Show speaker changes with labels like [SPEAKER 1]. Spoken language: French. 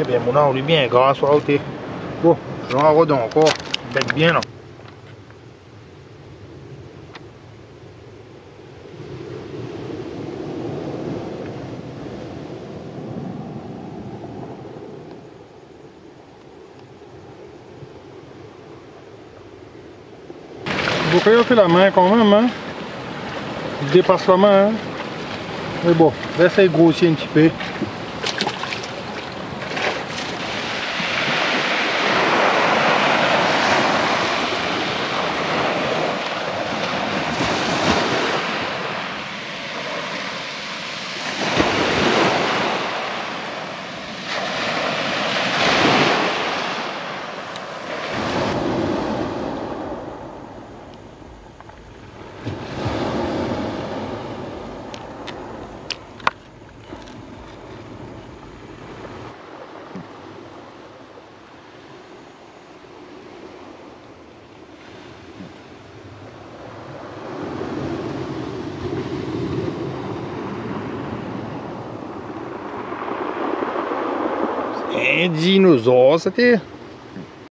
[SPEAKER 1] Eh bien, mon on lui bien gras, soit ôté. Bon, j'en ai redon encore. Bec bien là. Vous pouvez faire la main quand même, hein. Il dépasse la main, hein. Mais bon, là c'est grossir un petit peu. Un dinosaure, c'était.